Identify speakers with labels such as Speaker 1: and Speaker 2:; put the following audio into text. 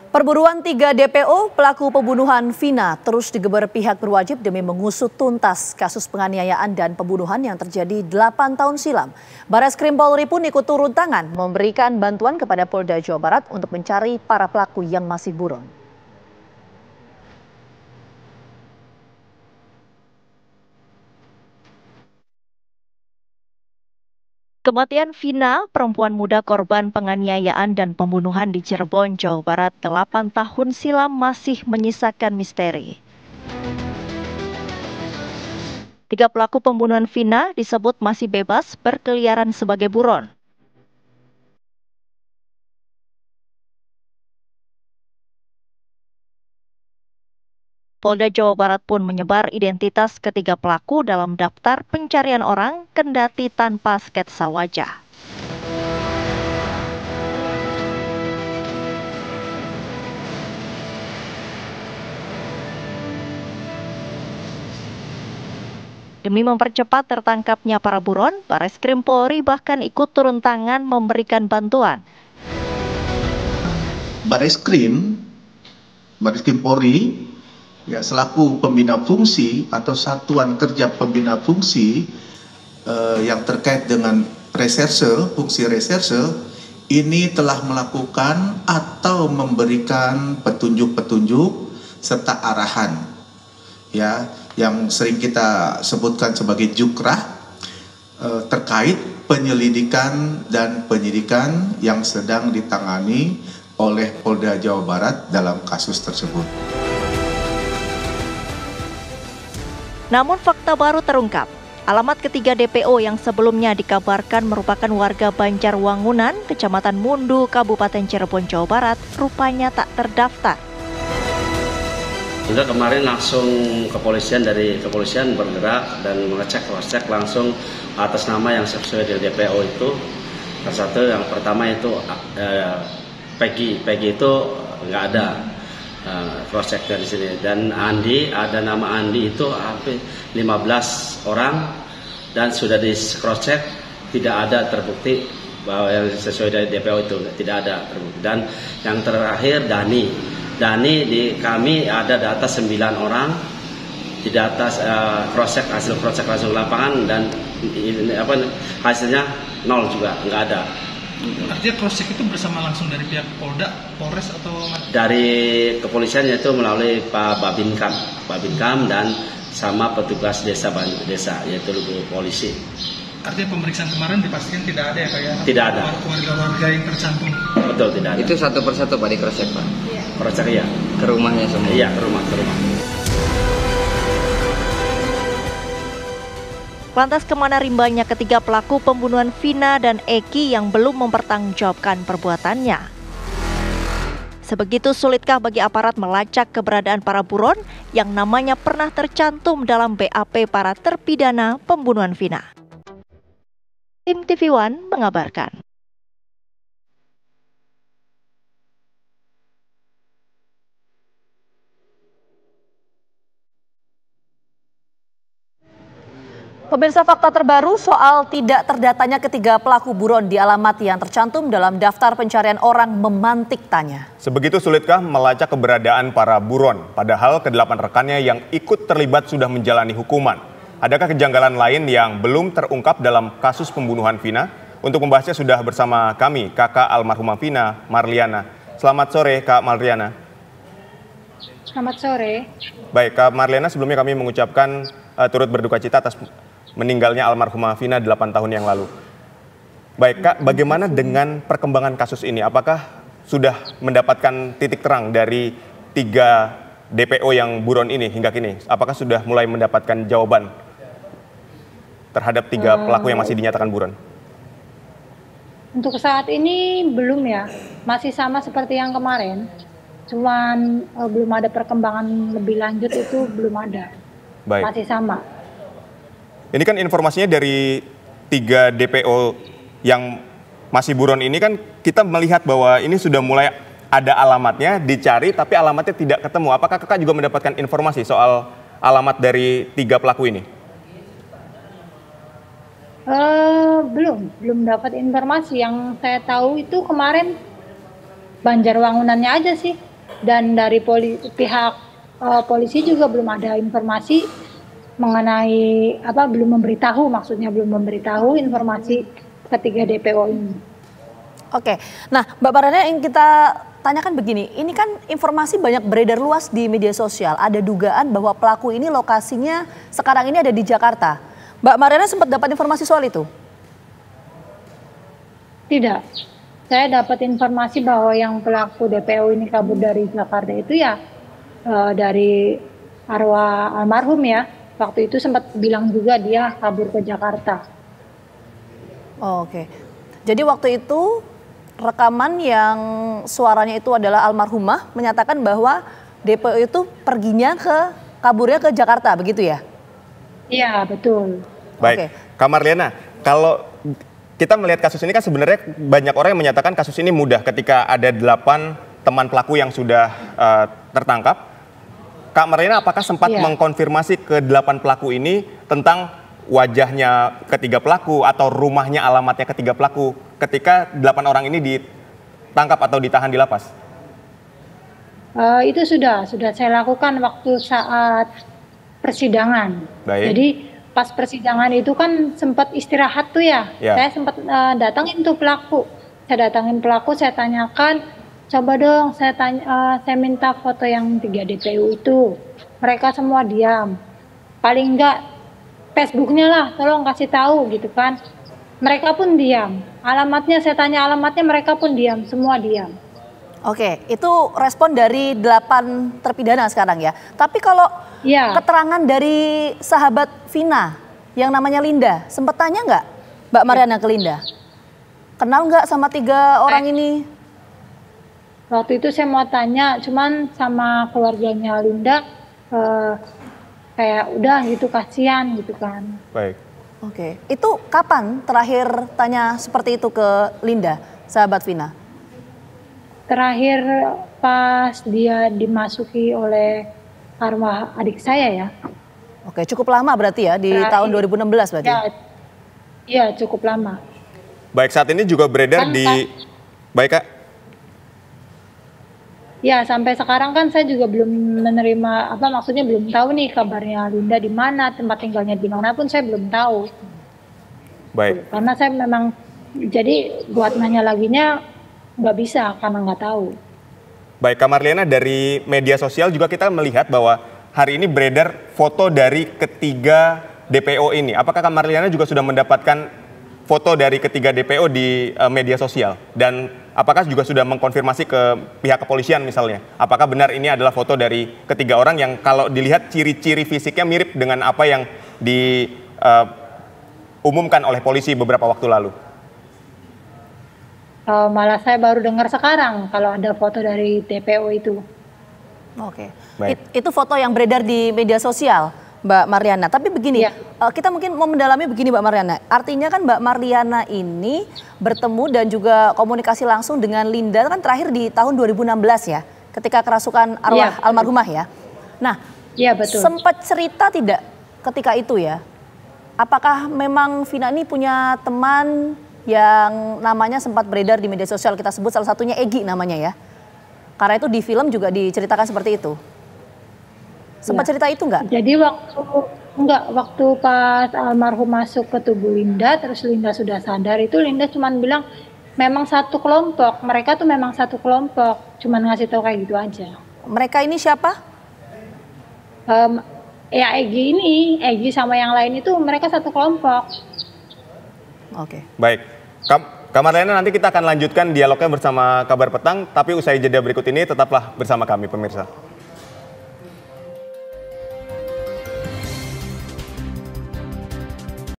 Speaker 1: Perburuan 3 DPO pelaku pembunuhan Vina terus digeber pihak berwajib demi mengusut tuntas kasus penganiayaan dan pembunuhan yang terjadi 8 tahun silam. Barreskrim Polri pun ikut turun tangan memberikan bantuan kepada Polda Jawa Barat untuk mencari para pelaku yang masih buron.
Speaker 2: Kematian Vina, perempuan muda korban penganiayaan dan pembunuhan di Cirebon, Jawa Barat 8 tahun silam masih menyisakan misteri. 3 pelaku pembunuhan Vina disebut masih bebas berkeliaran sebagai buron. Polda Jawa Barat pun menyebar identitas ketiga pelaku dalam daftar pencarian orang kendati tanpa sketsa wajah. Demi mempercepat tertangkapnya para buron, Barreskrim Polri bahkan ikut turun tangan memberikan bantuan.
Speaker 3: Barreskrim Polri selaku pembina fungsi atau satuan kerja pembina fungsi yang terkait dengan fungsi reserse ini telah melakukan atau memberikan petunjuk-petunjuk serta arahan yang sering kita sebutkan sebagai jukrah terkait penyelidikan dan penyidikan yang sedang ditangani oleh Polda Jawa Barat dalam kasus tersebut.
Speaker 2: Namun fakta baru terungkap. Alamat ketiga DPO yang sebelumnya dikabarkan merupakan warga Banjarwangunan, Kecamatan Mundu, Kabupaten Cirebon, Jawa Barat, rupanya tak terdaftar.
Speaker 4: Sudah kemarin langsung dari kepolisian bergerak dan mengecek langsung atas nama yang sesuai dengan DPO itu. Salah satu yang pertama itu Peggy itu nggak ada. Cross check dari sini, dan Andi, ada nama Andi itu hampir 15 orang dan sudah di cross check tidak ada terbukti bahwa yang sesuai dari DPO itu tidak ada terbukti. Dan yang terakhir Dani di kami ada data 9 orang di data hasil cross check langsung lapangan dan hasilnya 0 juga, nggak ada.
Speaker 5: Artinya cross check itu bersama langsung dari pihak Polda, Polres atau
Speaker 4: dari kepolisian, yaitu melalui Pak Babinkam dan sama petugas desa yaitu polisi.
Speaker 5: Artinya pemeriksaan kemarin dipastikan tidak ada ya Pak ya?
Speaker 4: Tidak ada.
Speaker 5: Warga yang tercantum.
Speaker 4: Betul, tidak ada.
Speaker 6: Itu satu persatu Pak di cross check Pak?
Speaker 4: Iya. Cross check ya.
Speaker 6: Ke rumahnya semua?
Speaker 4: Iya, ke rumah.
Speaker 2: Lantas kemana rimbanya ketiga pelaku pembunuhan Vina dan Eki yang belum mempertanggungjawabkan perbuatannya? Sebegitu sulitkah bagi aparat melacak keberadaan para buron yang namanya pernah tercantum dalam BAP para terpidana pembunuhan Vina? Tim TV One mengabarkan.
Speaker 1: Pemirsa, fakta terbaru soal tidak terdatanya ketiga pelaku buron di alamat yang tercantum dalam daftar pencarian orang memantik tanya.
Speaker 7: Sebegitu sulitkah melacak keberadaan para buron, padahal ke-8 rekannya yang ikut terlibat sudah menjalani hukuman? Adakah kejanggalan lain yang belum terungkap dalam kasus pembunuhan Vina? Untuk membahasnya sudah bersama kami, kakak almarhumah Vina, Marliana. Selamat sore, Kak Marliana.
Speaker 8: Selamat sore.
Speaker 7: Baik, Kak Marliana, sebelumnya kami mengucapkan turut berduka cita atas meninggalnya almarhumah Vina 8 tahun yang lalu. Baik Kak, bagaimana dengan perkembangan kasus ini? Apakah sudah mendapatkan titik terang dari 3 DPO yang buron ini hingga kini? Apakah sudah mulai mendapatkan jawaban terhadap 3 pelaku yang masih dinyatakan buron?
Speaker 8: Untuk saat ini belum ya, masih sama seperti yang kemarin. Cuman belum ada perkembangan lebih lanjut, itu belum ada.
Speaker 7: Baik.
Speaker 8: Masih sama.
Speaker 7: Ini kan informasinya dari 3 DPO yang masih buron ini kan kita melihat bahwa ini sudah mulai ada alamatnya, dicari tapi alamatnya tidak ketemu. Apakah kakak juga mendapatkan informasi soal alamat dari 3 pelaku ini?
Speaker 8: Belum dapat informasi. Yang saya tahu itu kemarin Banjarwangunannya aja sih. Dan dari pihak polisi juga belum ada informasi mengenai belum memberitahu informasi ketiga DPO ini.
Speaker 1: Oke, nah Mbak Mariana yang kita tanyakan begini, ini kan informasi banyak beredar luas di media sosial, ada dugaan bahwa pelaku ini lokasinya sekarang ini ada di Jakarta. Mbak Mariana sempat dapat informasi soal itu?
Speaker 8: Tidak, saya dapat informasi bahwa yang pelaku DPO ini kabur dari Jakarta itu ya dari arwah almarhum ya. Waktu itu sempat bilang juga dia kabur ke Jakarta.
Speaker 1: Oh, oke. Jadi waktu itu rekaman yang suaranya itu adalah almarhumah menyatakan bahwa DPO itu kaburnya ke Jakarta, begitu ya?
Speaker 8: Iya, betul.
Speaker 7: Baik, Kak Marliana, kalau kita melihat kasus ini kan sebenarnya banyak orang yang menyatakan kasus ini mudah ketika ada 8 teman pelaku yang sudah tertangkap. Kak Marliana apakah sempat mengkonfirmasi ke 8 pelaku ini tentang wajahnya ketiga pelaku atau rumahnya, alamatnya ketiga pelaku ketika 8 orang ini ditangkap atau ditahan di lapas?
Speaker 8: Itu sudah saya lakukan waktu saat persidangan.
Speaker 7: Baik.
Speaker 8: Jadi pas persidangan itu kan sempat istirahat tuh ya. Saya sempat datangin tuh pelaku. Saya datangin pelaku, saya tanyakan, coba dong saya minta foto yang 3 DPO itu. Mereka semua diam. Paling enggak Facebooknya lah, tolong kasih tahu gitu kan. Mereka pun diam. Alamatnya saya tanya alamatnya, mereka pun diam, semua diam.
Speaker 1: Oke, itu respon dari 8 terpidana sekarang ya. Tapi kalau keterangan dari sahabat Vina yang namanya Linda, sempat tanya nggak Mbak Mariana ke Linda? Kenal nggak sama 3 orang ini?
Speaker 8: Waktu itu saya mau tanya, cuman sama keluarganya Linda kayak udah gitu, kasihan gitu kan.
Speaker 7: Baik.
Speaker 1: Oke, itu kapan terakhir tanya seperti itu ke Linda, sahabat Vina?
Speaker 8: Terakhir pas dia dimasuki oleh arwah adik saya ya.
Speaker 1: Oke, cukup lama berarti ya, di tahun 2016 berarti?
Speaker 8: Iya, cukup lama.
Speaker 7: Baik, saat ini juga beredar Baik Kak?
Speaker 8: Ya, sampai sekarang kan saya juga belum menerima, maksudnya belum tahu nih kabarnya Linda di mana, tempat tinggalnya di mana pun saya belum tahu.
Speaker 7: Baik.
Speaker 8: Karena saya memang, jadi buat nanya laginya nggak bisa karena nggak tahu.
Speaker 7: Baik, Kak Marliana, dari media sosial juga kita melihat bahwa hari ini beredar foto dari ketiga DPO ini. Apakah Kak Marliana juga sudah mendapatkan foto dari ketiga DPO di media sosial? Dan apakah juga sudah mengkonfirmasi ke pihak kepolisian misalnya? Apakah benar ini adalah foto dari ketiga orang yang kalau dilihat ciri-ciri fisiknya mirip dengan apa yang diumumkan oleh polisi beberapa waktu lalu?
Speaker 8: Malah saya baru dengar sekarang kalau ada foto dari DPO itu.
Speaker 1: Oke, itu foto yang beredar di media sosial, Mbak Mariana. Tapi begini, kita mungkin mau mendalami begini Mbak Mariana. Artinya kan Mbak Mariana ini bertemu dan juga komunikasi langsung dengan Linda kan terakhir di tahun 2016 ya, ketika kerasukan arwah almarhumah ya. Nah,
Speaker 8: betul.
Speaker 1: Sempat cerita tidak ketika itu ya? Apakah memang Vina ini punya teman yang namanya sempat beredar di media sosial, kita sebut salah satunya Egy namanya ya? Karena itu di film juga diceritakan seperti itu. Sempat cerita itu nggak?
Speaker 8: Jadi waktu pas almarhum masuk ke tubuh Linda, terus Linda sudah sadar, itu Linda cuma bilang memang satu kelompok, mereka tuh memang satu kelompok, cuma ngasih tahu kayak gitu aja. Mereka
Speaker 1: ini siapa?
Speaker 8: Egy sama yang lain itu mereka satu kelompok.
Speaker 1: Oke.
Speaker 7: Baik, Kak Marliana, nanti kita akan lanjutkan dialognya bersama Kabar Petang, tapi usai jeda berikut ini tetaplah bersama kami pemirsa.